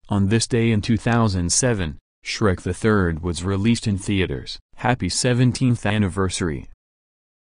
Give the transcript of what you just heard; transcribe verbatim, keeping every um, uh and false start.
On this day in two thousand seven, Shrek the third was released in theaters. Happy seventeenth anniversary.